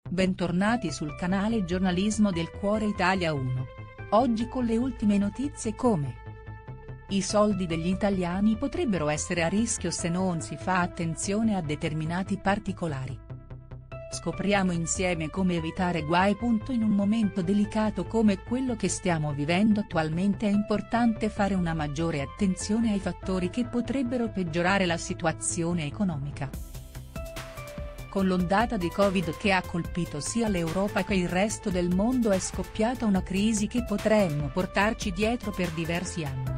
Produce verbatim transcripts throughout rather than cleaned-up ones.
Bentornati sul canale Giornalismo del Cuore Italia uno. Oggi con le ultime notizie come: i soldi degli italiani potrebbero essere a rischio se non si fa attenzione a determinati particolari. Scopriamo insieme come evitare guai. In un momento delicato come quello che stiamo vivendo attualmente è importante fare una maggiore attenzione ai fattori che potrebbero peggiorare la situazione economica. Con l'ondata di Covid che ha colpito sia l'Europa che il resto del mondo è scoppiata una crisi che potremmo portarci dietro per diversi anni.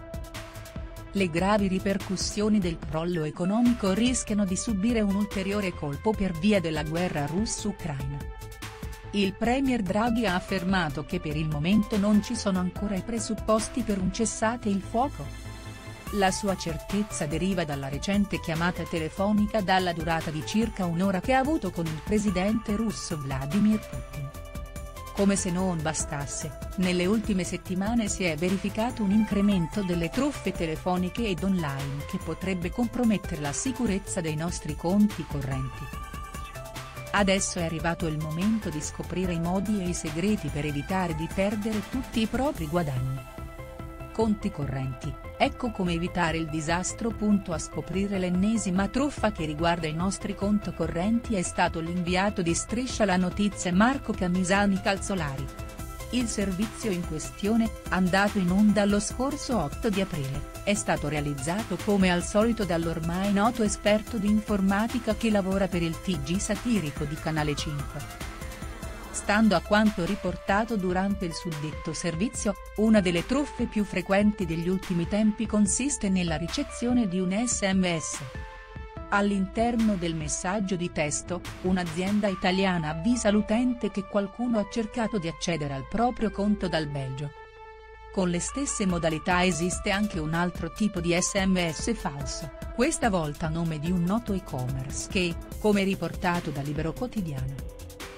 Le gravi ripercussioni del crollo economico rischiano di subire un ulteriore colpo per via della guerra russo-ucraina. Il premier Draghi ha affermato che per il momento non ci sono ancora i presupposti per un cessate il fuoco. La sua certezza deriva dalla recente chiamata telefonica dalla durata di circa un'ora che ha avuto con il presidente russo Vladimir Putin. Come se non bastasse, nelle ultime settimane si è verificato un incremento delle truffe telefoniche ed online che potrebbe compromettere la sicurezza dei nostri conti correnti. Adesso è arrivato il momento di scoprire i modi e i segreti per evitare di perdere tutti i propri guadagni. Conti correnti, ecco come evitare il disastro. A scoprire l'ennesima truffa che riguarda i nostri conti correnti è stato l'inviato di Striscia la Notizia Marco Camisani Calzolari. Il servizio in questione, andato in onda lo scorso otto di aprile, è stato realizzato come al solito dall'ormai noto esperto di informatica che lavora per il T G satirico di Canale cinque. Stando a quanto riportato durante il suddetto servizio, una delle truffe più frequenti degli ultimi tempi consiste nella ricezione di un S M S. All'interno del messaggio di testo, un'azienda italiana avvisa l'utente che qualcuno ha cercato di accedere al proprio conto dal Belgio. Con le stesse modalità esiste anche un altro tipo di S M S falso, questa volta a nome di un noto e-commerce che, come riportato da Libero Quotidiano,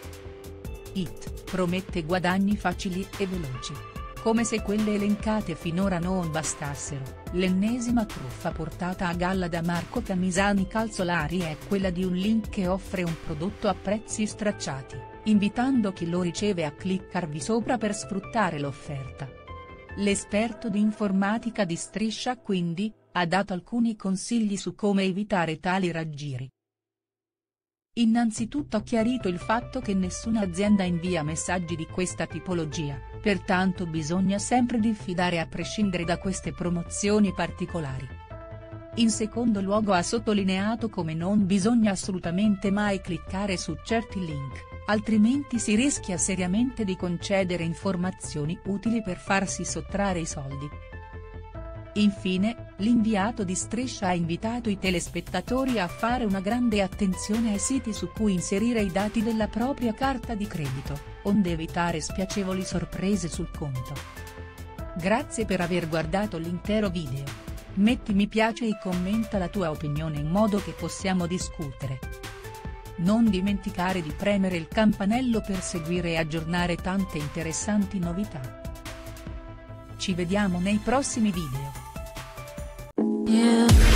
It, promette guadagni facili e veloci. Come se quelle elencate finora non bastassero, l'ennesima truffa portata a galla da Marco Camisani Calzolari è quella di un link che offre un prodotto a prezzi stracciati, invitando chi lo riceve a cliccarvi sopra per sfruttare l'offerta. L'esperto di informatica di Striscia quindi, ha dato alcuni consigli su come evitare tali raggiri. Innanzitutto ha chiarito il fatto che nessuna azienda invia messaggi di questa tipologia, pertanto bisogna sempre diffidare a prescindere da queste promozioni particolari. In secondo luogo ha sottolineato come non bisogna assolutamente mai cliccare su certi link, altrimenti si rischia seriamente di concedere informazioni utili per farsi sottrarre i soldi. Infine, l'inviato di Striscia ha invitato i telespettatori a fare una grande attenzione ai siti su cui inserire i dati della propria carta di credito, onde evitare spiacevoli sorprese sul conto. Grazie per aver guardato l'intero video. Metti mi piace e commenta la tua opinione in modo che possiamo discutere. Non dimenticare di premere il campanello per seguire e aggiornare tante interessanti novità. Ci vediamo nei prossimi video. Yeah.